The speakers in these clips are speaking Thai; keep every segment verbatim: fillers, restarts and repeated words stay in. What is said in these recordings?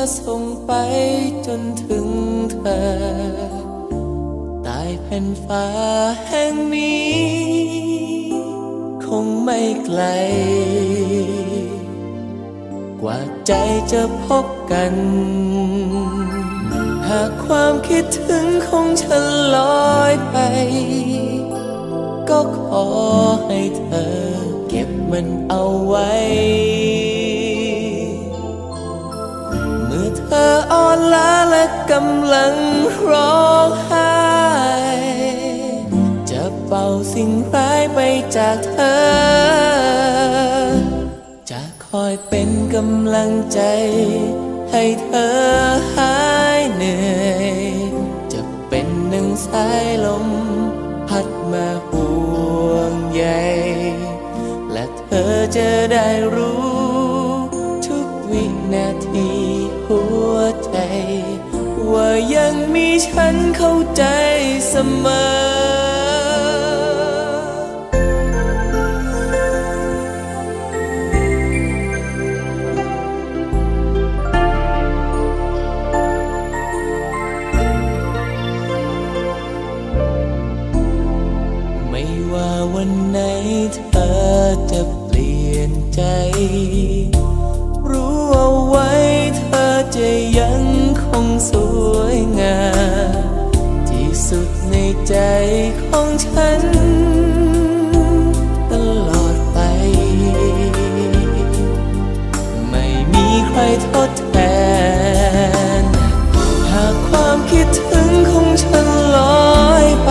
ส่งไปจนถึงเธอใต้แผ่นฟ้าแห่งนี้คงไม่ไกลกว่าใจจะพบกันหากความคิดถึงของฉันลอยไปก็ขอให้เธอเก็บมันเอาไว้เมื่อเธออ่อนล้าและกำลังร้องไห้จะเป่าสิ่งร้ายไปจากเธอจะคอยเป็นกำลังใจให้เธอหายเหนื่อยจะเป็นหนึ่งสายลมพัดมาห่วงใยและเธอจะได้รู้ทุกวินาทีหัวใจว่ายังมีฉันเข้าใจเสมอว่าวันไหนเธอจะเปลี่ยนใจรู้เอาไว้เธอจะยังคงสวยงามที่สุดในใจของฉันตลอดไปไม่มีใครทดแทนหากความคิดถึงของฉันลอยไป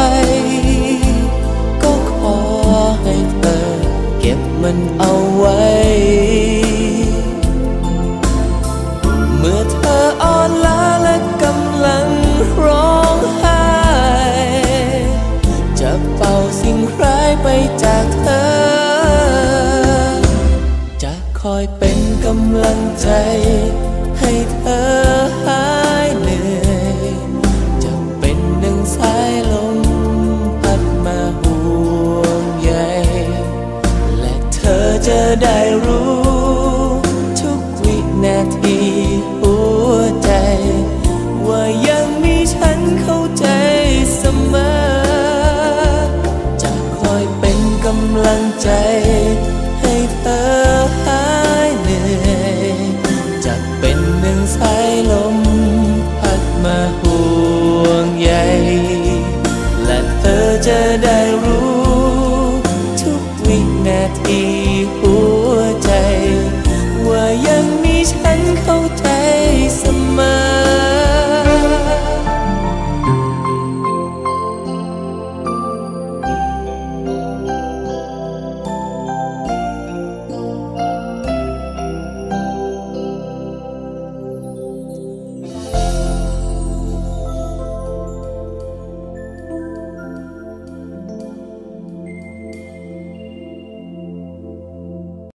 ให้เธอเก็บมันเอาไว้เมื่อเธออ่อนล้าและกำลังร้องไห้จะเป่าสิ่งร้ายไปจากเธอจะคอยเป็นกำลังใจให้เธอหายเหนื่อยจะเป็นหนึ่งสายลมพัดมาห่วงใยและเธอจะได้รู้